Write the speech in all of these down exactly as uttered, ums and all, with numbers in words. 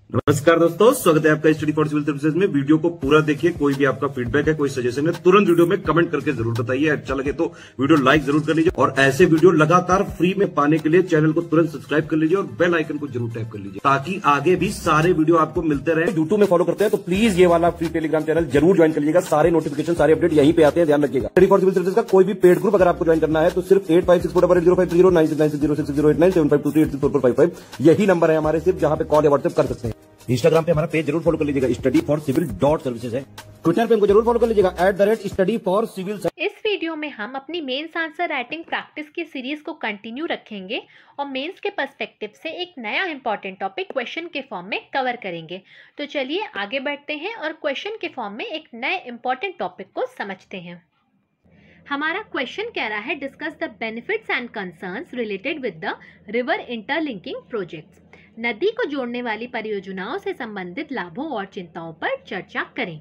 नमस्कार दोस्तों, स्वागत है आपका स्टडी फॉर सिविल सर्विसेज में। वीडियो को पूरा देखिए। कोई भी आपका फीडबैक है, कोई सजेशन है, तुरंत वीडियो में कमेंट करके जरूर बताइए। अच्छा लगे तो वीडियो लाइक जरूर कर लीजिए और ऐसे वीडियो लगातार फ्री में पाने के लिए चैनल को तुरंत सब्सक्राइब कर लीजिए और बेल आइकन को जरूर टैप कर लीजिए ताकि आगे भी सारे वीडियो आपको मिलते रहे। यूट्यूब में फॉलो करते हैं तो प्लीज ये वाला फ्री टेलीग्राम चैनल जरूर ज्वाइन कर लीजिएगा। सारे नोटिफिकेशन, सारे अपडेट यहीं पे आते हैं, ध्यान रखिएगा। स्टडी फॉर सिविल सर्विसेज का कोई भी पेड ग्रुप अगर आपको ज्वाइन करना है तो सिर्फ eight five six four double eight zero five zero nine six nine six zero six zero eight nine seven five two three eight six four four five five यही number है हमारे, सिर्फ जहां पे कॉल या व्हाट्सएप कर सकते हैं। इंस्टाग्राम पे हमारा पेज जरूर फॉलो कर लीजिएगा, study for civil dot services है। ट्विटर पे हमको जरूर फॉलो कर लीजिएगा, at the rate study for civil. इस वीडियो में हम अपनी मेंस आंसर राइटिंग प्रैक्टिस की सीरीज को कंटिन्यू रखेंगे और मेंस के पर्सपेक्टिव से एक नया इंपॉर्टेंट टॉपिक क्वेश्चन के फॉर्म में कवर करेंगे। तो चलिए आगे बढ़ते हैं और क्वेश्चन के फॉर्म में एक नए इंपॉर्टेंट टॉपिक को समझते हैं। हमारा क्वेश्चन कह रहा है, discuss the benefits and concerns related with the river interlinking projects. नदी को जोड़ने वाली परियोजनाओं से संबंधित लाभों और चिंताओं पर चर्चा करें।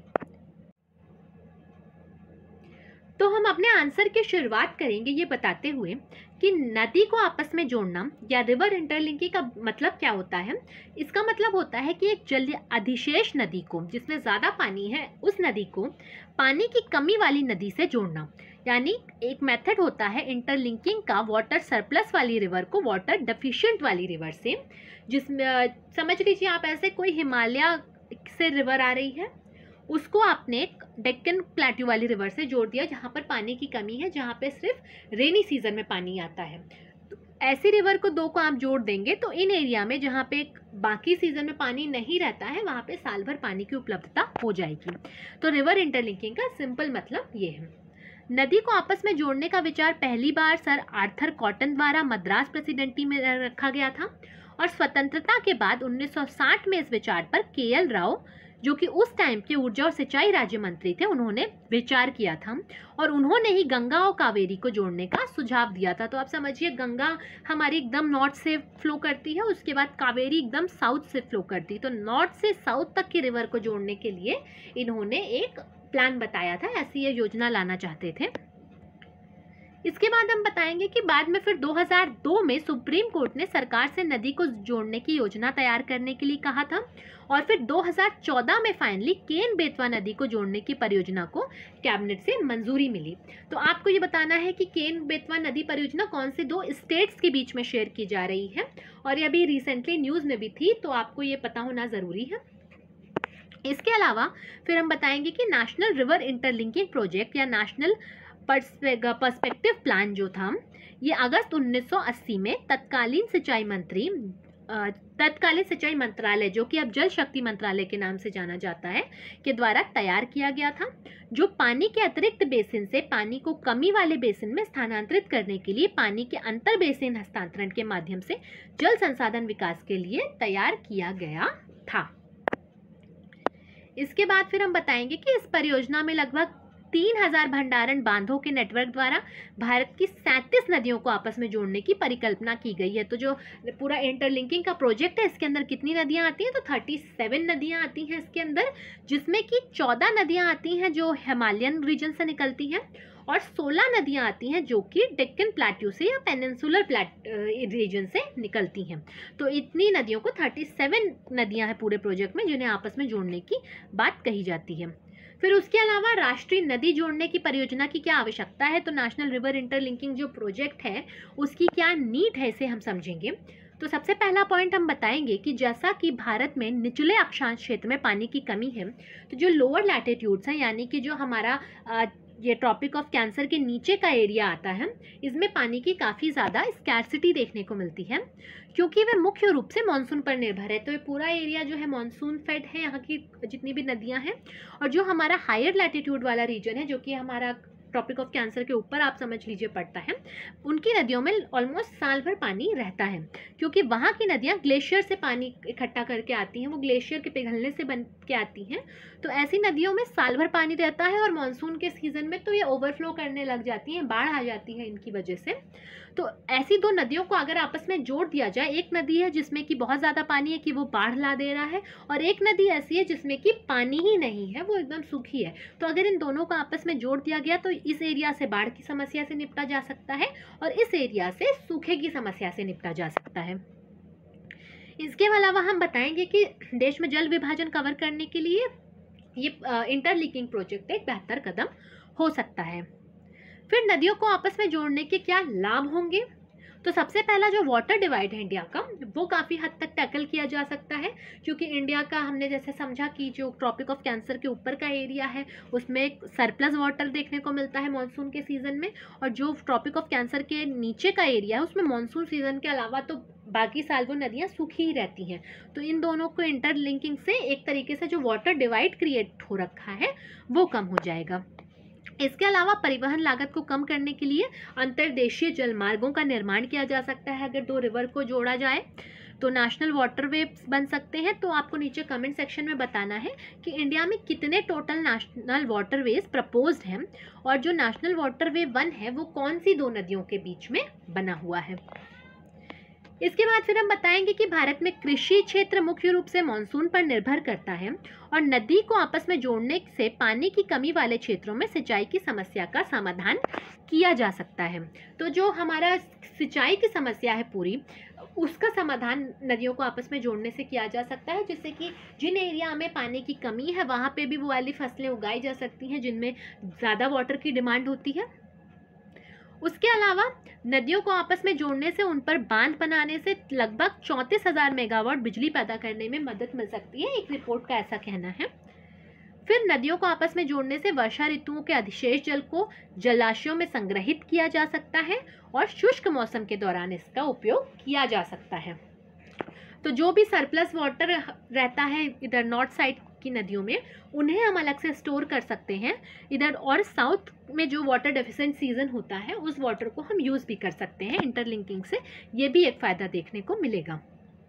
तो हम अपने आंसर की शुरुआत करेंगे ये बताते हुए कि नदी को आपस में जोड़ना या रिवर इंटरलिंकिंग का मतलब क्या होता है। इसका मतलब होता है कि एक जल अधिशेष नदी को, जिसमें ज़्यादा पानी है, उस नदी को पानी की कमी वाली नदी से जोड़ना। यानी एक मेथड होता है इंटरलिंकिंग का वाटर सरप्लस वाली रिवर को वाटर डेफिशिएंट वाली रिवर से, जिसमें समझ लीजिए आप ऐसे कोई हिमालय से रिवर आ रही है, उसको आपने डेक्कन प्लेट्यू वाली रिवर से जोड़ दिया जहाँ पर पानी की कमी है, जहाँ पे सिर्फ रेनी सीजन में पानी आता है। तो ऐसी रिवर को दो को आप जोड़ देंगे तो इन एरिया में जहाँ पे बाकी सीजन में पानी नहीं रहता है वहाँ पे साल भर पानी की उपलब्धता हो जाएगी। तो रिवर इंटरलिंकिंग का सिंपल मतलब ये है। नदी को आपस में जोड़ने का विचार पहली बार सर आर्थर कॉटन द्वारा मद्रास प्रेसिडेंसी में रखा गया था और स्वतंत्रता के बाद उन्नीस सौ साठ में इस विचार पर के एल राव, जो कि उस टाइम के ऊर्जा और सिंचाई राज्य मंत्री थे, उन्होंने विचार किया था और उन्होंने ही गंगा और कावेरी को जोड़ने का सुझाव दिया था। तो आप समझिए, गंगा हमारी एकदम नॉर्थ से फ्लो करती है, उसके बाद कावेरी एकदम साउथ से फ्लो करती है। तो नॉर्थ से साउथ तक की रिवर को जोड़ने के लिए इन्होंने एक प्लान बताया था, ऐसी ये योजना लाना चाहते थे। इसके बाद हम बताएंगे कि बाद में फिर दो हज़ार दो में सुप्रीम कोर्ट ने सरकार से नदी को जोड़ने की योजना तैयार करने के लिए कहा था और फिर दो हज़ार चौदह में फाइनली केन बेतवा नदी को जोड़ने की परियोजना को कैबिनेट से मंजूरी मिली। तो आपको ये बताना है कि केन बेतवा नदी परियोजना कौन से दो स्टेट्स के बीच में शेयर की जा रही है और ये अभी रिसेंटली न्यूज़ में भी थी, तो आपको ये पता होना ज़रूरी है। इसके अलावा फिर हम बताएंगे कि नेशनल रिवर इंटरलिंकिंग प्रोजेक्ट या नेशनल पर्सपेक्टिव प्लान जो था, ये अगस्त उन्नीस सौ अस्सी में तत्कालीन सिंचाई मंत्री तत्कालीन सिंचाई मंत्रालय, जो कि अब जल शक्ति मंत्रालय के नाम से जाना जाता है, के द्वारा तैयार किया गया था, जो पानी के अतिरिक्त बेसिन से पानी को कमी वाले बेसिन में स्थानांतरित करने के लिए पानी के अंतर बेसिन हस्तांतरण के माध्यम से जल संसाधन विकास के लिए तैयार किया गया था। इसके बाद फिर हम बताएंगे कि इस परियोजना में लगभग तीन हजार भंडारण बांधों के नेटवर्क द्वारा भारत की सैंतीस नदियों को आपस में जोड़ने की परिकल्पना की गई है। तो जो पूरा इंटरलिंकिंग का प्रोजेक्ट है, इसके अंदर कितनी नदियां आती हैं? तो सैंतीस नदियां आती हैं इसके अंदर, जिसमें कि चौदह नदियां आती हैं जो हिमालयन रीजन से निकलती हैं और सोलह नदियां आती हैं जो कि डेक्कन प्लेट्यू से या पेनिनसुलर प्लेट रीजन से निकलती हैं। तो इतनी नदियों को सैंतीस नदियां हैं पूरे प्रोजेक्ट में जिन्हें आपस में जोड़ने की बात कही जाती है। फिर उसके अलावा राष्ट्रीय नदी जोड़ने की परियोजना की क्या आवश्यकता है, तो नेशनल रिवर इंटरलिंकिंग जो प्रोजेक्ट है उसकी क्या नीड है, इसे हम समझेंगे। तो सबसे पहला पॉइंट हम बताएंगे कि जैसा कि भारत में निचले अक्षांश क्षेत्र में पानी की कमी है, तो जो लोअर लैटिट्यूड्स हैं, यानी कि जो हमारा आ, ये ट्रॉपिक ऑफ कैंसर के नीचे का एरिया आता है, इसमें पानी की काफ़ी ज़्यादा स्कैर्सिटी देखने को मिलती है क्योंकि वह मुख्य रूप से मानसून पर निर्भर है। तो ये पूरा एरिया जो है मानसून फेड है, यहाँ की जितनी भी नदियाँ हैं। और जो हमारा हायर लैटिट्यूड वाला रीजन है, जो कि हमारा ट्रॉपिक ऑफ कैंसर के ऊपर आप समझ लीजिए पड़ता है, उनकी नदियों में ऑलमोस्ट साल भर पानी रहता है क्योंकि वहाँ की नदियाँ ग्लेशियर से पानी इकट्ठा करके आती हैं, वो ग्लेशियर के पिघलने से बन के आती हैं। तो ऐसी नदियों में साल भर पानी रहता है और मानसून के सीजन में तो ये ओवरफ्लो करने लग जाती हैं, बाढ़ आ जाती है इनकी वजह से। तो ऐसी दो नदियों को अगर आपस में जोड़ दिया जाए, एक नदी है जिसमें कि बहुत ज़्यादा पानी है कि वो बाढ़ ला दे रहा है, और एक नदी ऐसी है जिसमें कि पानी ही नहीं है, वो एकदम सूखी है। तो अगर इन दोनों को आपस में जोड़ दिया गया तो इस एरिया से बाढ़ की समस्या से निपटा जा सकता है और इस एरिया से सूखे की समस्या से निपटा जा सकता है। इसके अलावा हम बताएंगे कि देश में जल विभाजन कवर करने के लिए ये इंटरलिंकिंग प्रोजेक्ट एक बेहतर कदम हो सकता है। फिर नदियों को आपस में जोड़ने के क्या लाभ होंगे? तो सबसे पहला जो वाटर डिवाइड है इंडिया का, वो काफ़ी हद तक टैकल किया जा सकता है, क्योंकि इंडिया का हमने जैसे समझा कि जो ट्रॉपिक ऑफ कैंसर के ऊपर का एरिया है उसमें एक सरप्लस वाटर देखने को मिलता है मानसून के सीज़न में, और जो ट्रॉपिक ऑफ कैंसर के नीचे का एरिया है उसमें मानसून सीज़न के अलावा तो बाकी साल वो नदियाँ सूखी ही रहती हैं। तो इन दोनों को इंटरलिंकिंग से एक तरीके से जो वाटर डिवाइड क्रिएट हो रखा है वो कम हो जाएगा। इसके अलावा परिवहन लागत को कम करने के लिए अंतर्देशीय जलमार्गों का निर्माण किया जा सकता है। अगर दो रिवर को जोड़ा जाए तो नेशनल वाटरवेज बन सकते हैं। तो आपको नीचे कमेंट सेक्शन में बताना है कि इंडिया में कितने टोटल नेशनल वाटरवेज प्रपोज्ड हैं, और जो नेशनल वाटरवे वन है वो कौन सी दो नदियों के बीच में बना हुआ है। इसके बाद फिर हम बताएंगे कि भारत में कृषि क्षेत्र मुख्य रूप से मानसून पर निर्भर करता है, और नदी को आपस में जोड़ने से पानी की कमी वाले क्षेत्रों में सिंचाई की समस्या का समाधान किया जा सकता है। तो जो हमारा सिंचाई की समस्या है पूरी, उसका समाधान नदियों को आपस में जोड़ने से किया जा सकता है, जिससे कि जिन एरिया में पानी की कमी है वहाँ पे भी वो वाली फसलें उगाई जा सकती हैं जिनमें ज़्यादा वाटर की डिमांड होती है। उसके अलावा नदियों को आपस में जोड़ने से उन पर बांध बनाने से लगभग चौंतीस हजार मेगावाट बिजली पैदा करने में मदद मिल सकती है, एक रिपोर्ट का ऐसा कहना है। फिर नदियों को आपस में जोड़ने से वर्षा ऋतुओं के अधिशेष जल को जलाशयों में संग्रहित किया जा सकता है, और शुष्क मौसम के दौरान इसका उपयोग किया जा सकता है। तो जो भी सरप्लस वाटर रहता है इधर नॉर्थ साइड की नदियों में, उन्हें हम अलग से स्टोर कर सकते हैं इधर, और साउथ में जो वाटर डेफिशिएंट सीजन होता है उस वाटर को हम यूज़ भी कर सकते हैं इंटरलिंकिंग से। ये भी एक फ़ायदा देखने को मिलेगा।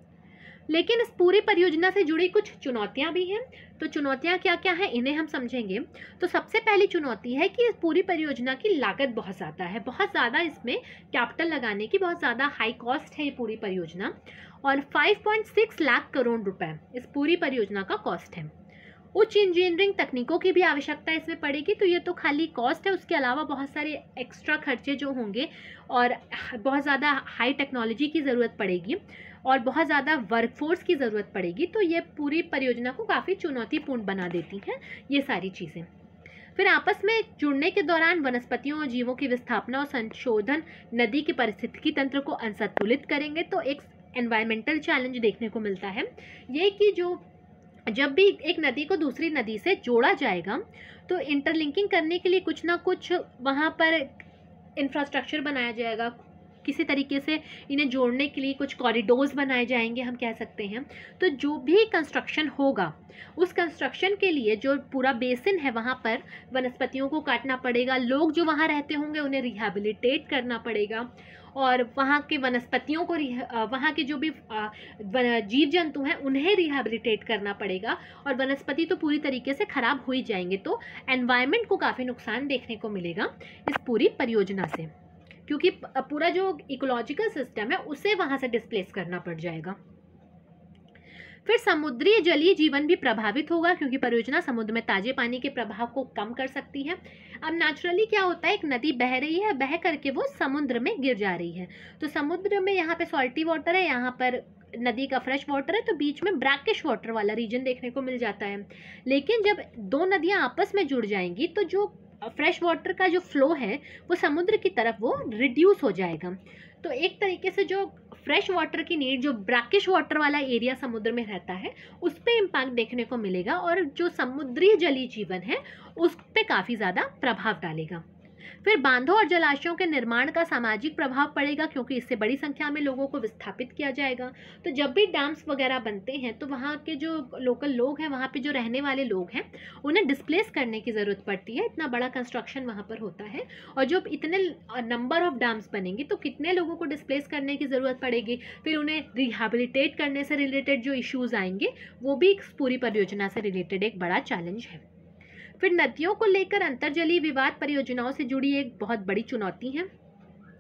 लेकिन इस पूरी परियोजना से जुड़ी कुछ चुनौतियां भी हैं। तो चुनौतियां क्या क्या हैं इन्हें हम समझेंगे। तो सबसे पहली चुनौती है कि इस पूरी परियोजना की लागत बहुत ज़्यादा है, बहुत ज़्यादा इसमें कैपिटल लगाने की बहुत ज़्यादा हाई कॉस्ट है ये पूरी परियोजना, और पाँच पॉइंट छह लाख करोड़ रुपए इस पूरी परियोजना का कॉस्ट है। उच्च इंजीनियरिंग तकनीकों की भी आवश्यकता इसमें पड़ेगी। तो ये तो खाली कॉस्ट है, उसके अलावा बहुत सारे एक्स्ट्रा खर्चे जो होंगे, और बहुत ज़्यादा हाई टेक्नोलॉजी की ज़रूरत पड़ेगी, और बहुत ज़्यादा वर्कफोर्स की ज़रूरत पड़ेगी। तो ये पूरी परियोजना को काफ़ी चुनौतीपूर्ण बना देती हैं ये सारी चीज़ें। फिर आपस में जुड़ने के दौरान वनस्पतियों और जीवों की विस्थापना और संशोधन नदी के पारिस्थितिकी तंत्र को असंतुलित करेंगे। तो एक एनवायरमेंटल चैलेंज देखने को मिलता है ये कि जो जब भी एक नदी को दूसरी नदी से जोड़ा जाएगा तो इंटरलिंकिंग करने के लिए कुछ ना कुछ वहाँ पर इंफ्रास्ट्रक्चर बनाया जाएगा, किसी तरीके से इन्हें जोड़ने के लिए कुछ कॉरिडोर्स बनाए जाएंगे हम कह सकते हैं। तो जो भी कंस्ट्रक्शन होगा उस कंस्ट्रक्शन के लिए जो पूरा बेसिन है वहाँ पर वनस्पतियों को काटना पड़ेगा, लोग जो वहाँ रहते होंगे उन्हें रिहैबिलिटेट करना पड़ेगा, और वहाँ के वनस्पतियों को वहाँ के जो भी जीव जंतु हैं उन्हें रिहैबिलिटेट करना पड़ेगा, और वनस्पति तो पूरी तरीके से ख़राब हो ही जाएंगे। तो एनवायरनमेंट को काफ़ी नुकसान देखने को मिलेगा इस पूरी परियोजना से, क्योंकि पूरा जो इकोलॉजिकल सिस्टम है उसे वहाँ से डिस्प्लेस करना पड़ जाएगा। फिर समुद्री जलीय जीवन भी प्रभावित होगा, क्योंकि परियोजना समुद्र में ताजे पानी के प्रभाव को कम कर सकती है। अब नेचुरली क्या होता है, एक नदी बह रही है, बह करके वो समुद्र में गिर जा रही है। तो समुद्र में यहाँ पे सॉल्टी वाटर है, यहाँ पर नदी का फ्रेश वाटर है, तो बीच में ब्रैकिश वाटर वाला रीजन देखने को मिल जाता है। लेकिन जब दो नदियाँ आपस में जुड़ जाएंगी तो जो फ्रेश वाटर का जो फ्लो है वो समुद्र की तरफ वो रिड्यूस हो जाएगा। तो एक तरीके से जो फ्रेश वाटर की नीड, जो ब्रैकिश वाटर वाला एरिया समुद्र में रहता है, उस पर इम्पैक्ट देखने को मिलेगा, और जो समुद्री जलीय जीवन है उस पर काफ़ी ज़्यादा प्रभाव डालेगा। फिर बांधों और जलाशयों के निर्माण का सामाजिक प्रभाव पड़ेगा, क्योंकि इससे बड़ी संख्या में लोगों को विस्थापित किया जाएगा। तो जब भी डैम्स वगैरह बनते हैं तो वहाँ के जो लोकल लोग हैं, वहाँ पे जो रहने वाले लोग हैं, उन्हें डिस्प्लेस करने की ज़रूरत पड़ती है। इतना बड़ा कंस्ट्रक्शन वहाँ पर होता है, और जब इतने नंबर ऑफ डैम्स बनेंगे तो कितने लोगों को डिस्प्लेस करने की ज़रूरत पड़ेगी। फिर उन्हें रिहैबिलिटेट करने से रिलेटेड जो इश्यूज़ आएंगे वो भी पूरी परियोजना से रिलेटेड एक बड़ा चैलेंज है। फिर नदियों को लेकर अंतर्जलीय विवाद परियोजनाओं से जुड़ी एक बहुत बड़ी चुनौती है।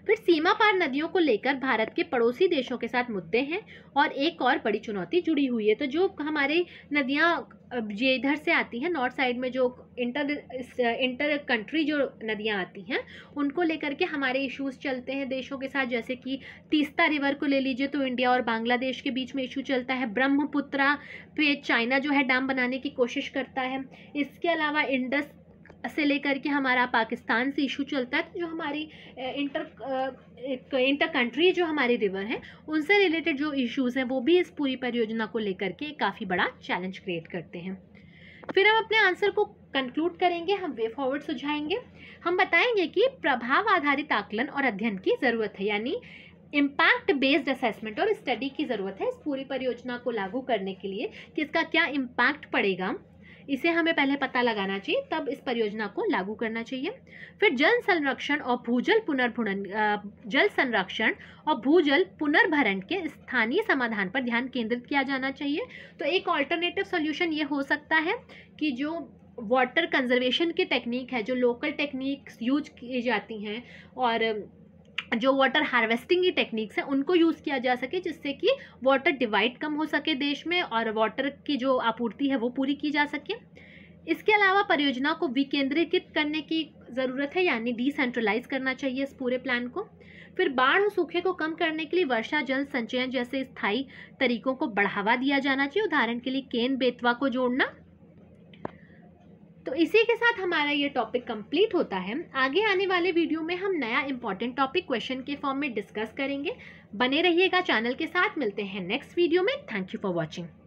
फिर सीमा पार नदियों को लेकर भारत के पड़ोसी देशों के साथ मुद्दे हैं और एक और बड़ी चुनौती जुड़ी हुई है। तो जो हमारे नदियाँ ये इधर से आती हैं, नॉर्थ साइड में जो इंटर इंटर कंट्री जो नदियाँ आती हैं उनको लेकर के हमारे इश्यूज चलते हैं देशों के साथ, जैसे कि तीस्ता रिवर को ले लीजिए तो इंडिया और बांग्लादेश के बीच में इशू चलता है। ब्रह्मपुत्रा पे चाइना जो है डैम बनाने की कोशिश करता है। इसके अलावा इंडस से लेकर के हमारा पाकिस्तान से इशू चलता है। तो जो हमारी इंटर इंटर कंट्री जो हमारी रिवर है उनसे रिलेटेड जो इश्यूज हैं वो भी इस पूरी परियोजना को लेकर के काफ़ी बड़ा चैलेंज क्रिएट करते हैं। फिर हम अपने आंसर को कंक्लूड करेंगे, हम वे फॉरवर्ड सुझाएंगे। हम बताएंगे कि प्रभाव आधारित आकलन और अध्ययन की ज़रूरत है, यानी इम्पैक्ट बेस्ड असेसमेंट और स्टडी की ज़रूरत है इस पूरी परियोजना को लागू करने के लिए कि इसका क्या इम्पैक्ट पड़ेगा, इसे हमें पहले पता लगाना चाहिए, तब इस परियोजना को लागू करना चाहिए। फिर जल संरक्षण और भूजल पुनर्भरण जल संरक्षण और भूजल पुनर्भरण के स्थानीय समाधान पर ध्यान केंद्रित किया जाना चाहिए। तो एक ऑल्टरनेटिव सॉल्यूशन ये हो सकता है कि जो वाटर कंजर्वेशन की टेक्निक है, जो लोकल टेक्निक्स यूज की जाती हैं और जो वाटर हार्वेस्टिंग की टेक्निक्स हैं उनको यूज़ किया जा सके, जिससे कि वाटर डिवाइड कम हो सके देश में और वाटर की जो आपूर्ति है वो पूरी की जा सके। इसके अलावा परियोजना को विकेंद्रीकृत करने की ज़रूरत है, यानी डिसेंट्रलाइज करना चाहिए इस पूरे प्लान को। फिर बाढ़ और सूखे को कम करने के लिए वर्षा जल संचयन जैसे स्थायी तरीकों को बढ़ावा दिया जाना चाहिए, उदाहरण के लिए केन बेतवा को जोड़ना। तो इसी के साथ हमारा ये टॉपिक कंप्लीट होता है। आगे आने वाले वीडियो में हम नया इंपॉर्टेंट टॉपिक क्वेश्चन के फॉर्म में डिस्कस करेंगे। बने रहिएगा चैनल के साथ, मिलते हैं नेक्स्ट वीडियो में। Thank you for watching.